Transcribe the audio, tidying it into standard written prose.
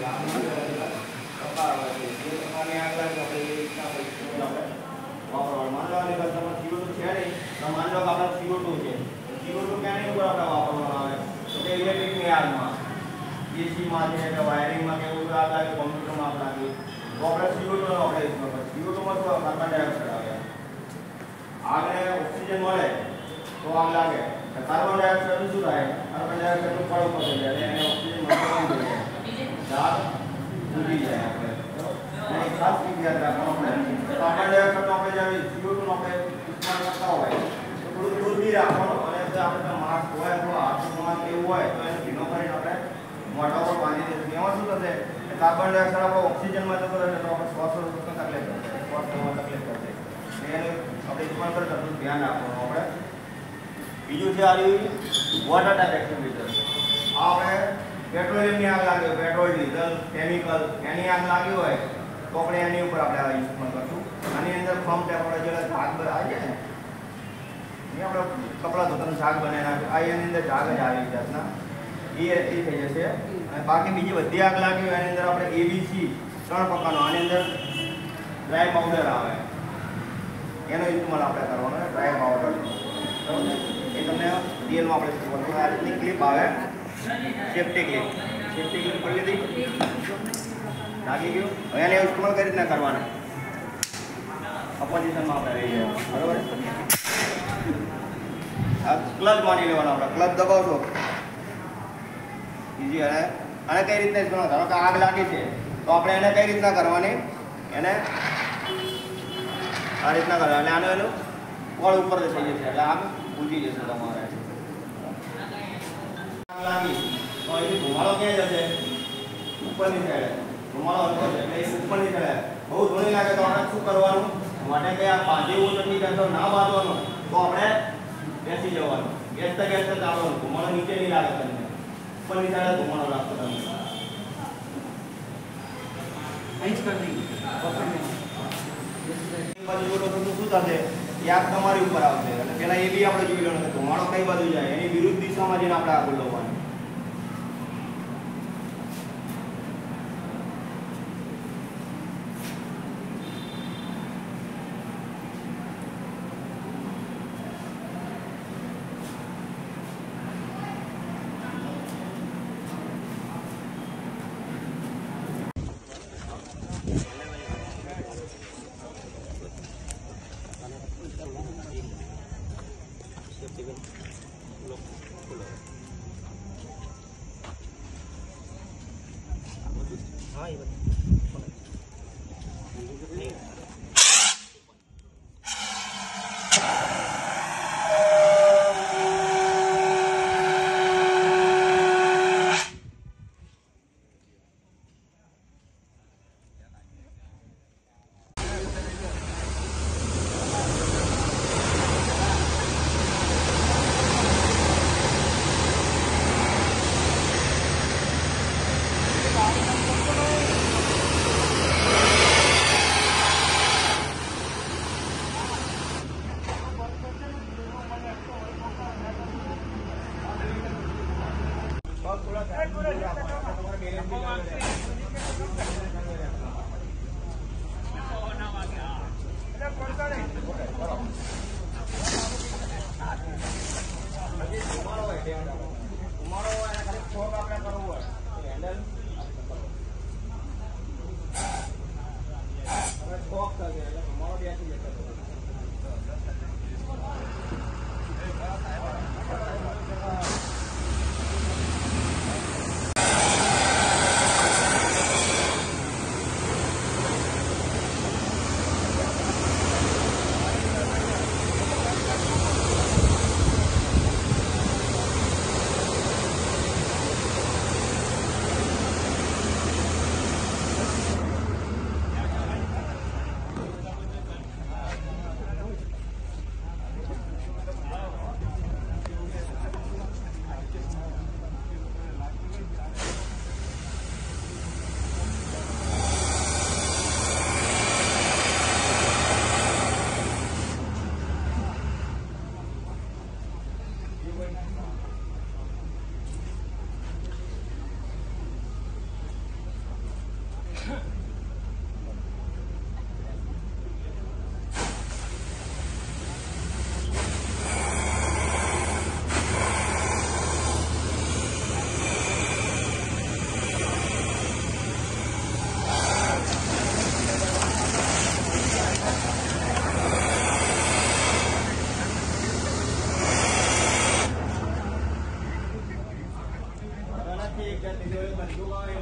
wiring में computer में आप लागे तो अपने CO2 આપણે CO2 માં તો કાર્બન ડાયોક્સાઇડ આવે આગને ઓક્સિજન મળે તો આગ લાગે કાર્બન ડાયોક્સાઇડ શું થાય કાર્બન ડાયોક્સાઇડ નું ફળ ઉપર થઈ જાય અને ઓક્સિજન મળે ઝાડ ઉડી જાય આપણે અને ખાસ યાદ રાખવાનું આપણે કાર્બન ડાયોક્સાઇડ નો આપણે જ્યારે CO2 નો આપણે ઇસ્તેમાલ કરતા હોય તો થોડું દૂર બી રાખવાનું અને જો આપણે માસ્ક હોય તો હાથમાં કેવું હોય તો એને ભીનો કરીને આપણે મોઢા પર બાંધી દેવું એમાં શું થશે કાર્બન ડાયોક્સાઇડ આપણો ઓક્સિજનમાં જતો રહે તો આપણે શ્વાસ લેવામાં તકલીફ થશે એને આપણે ઇસ્તેમાલ કરતા તો ધ્યાન રાખવાનું આપણે બીજું છે આ વોટર ટાઈપ એક્ટિવિટર આ આપણે પેટ્રોલિયમની આગ લાગી હોય પેટ્રોલ ડીઝલ કેમિકલ એની આગ લાગી હોય તો આપણે એની ઉપર આપણે આ ઇસ્તેમાલ કરશું આની અંદર ફોર્મ ટાઈપ આપણે જેલા ઝાગ આવી જાય ને આપણે કપડાં ધોતાનું ઝાગ બનાવી નાખ્યું આ એની અંદર ઝાગ જ આવી જાતના એ થઈ જશે અને બાકી બીજી બધી આગ લાગી હોય એની અંદર આપણે ABC 3 પ્રકારનો આની અંદર ડ્રાય પાવડર આવે એનો ઇસ્તેમાલ આપણે કરવાનો ડ્રાય પાવડર બરાબર એ તમને રિયલમાં આપણે શીખવાનું આ રીતની ક્લિપ આવે સેફ્ટી ક્લિપ કરી લીધી લાગી ગયું હવે એને ઇસ્તેમાલ કઈ રીતના કરવાના અપોઝિશનમાં આપણે રહી જાય બરાબર આ ક્લચ માની લેવાનો આપણે ક્લચ દબાવશો ઈઝી અને કઈ રીતના ઇસ્તેમાલ ધારો કે આગ લાગી છે તો આપણે એને કઈ રીતના કરવાની એને આ રીતના કરવા એટલે આનો એનું વળ ઉપર થઈ જશે એટલે આગ બુજી જશે તમારે આગ લાગી તો એની ધુમાડો ક્યાં જશે ઉપરની સાઈડે ધુમાડો હતો એટલે એ ઉપરની સાઈડે બહુ ધૂણી લાગે તો આપણે શું કરવાનું માટે કે આ બાંધેવું નથી તો ના બાંધવાનું તો આપણે બેસી જવાનું ગેસ ચાલવાનું ધુમાડો નીચે નહીં લાગે તમને ઉપરની સાઈડે ધુમાડો લાગતો તમને અહીં જ કરી બાજુ શું થશે એ આગ તમારી ઉપર આવશે અને પેલા એ બી આપણે જોઈ લેવાનું કે ધુમાડો કઈ બાજુ જાય એની વિરુદ્ધ દિશામાં જઈને આપણે આગળ લવાનું બીજો એક બંદૂક આવે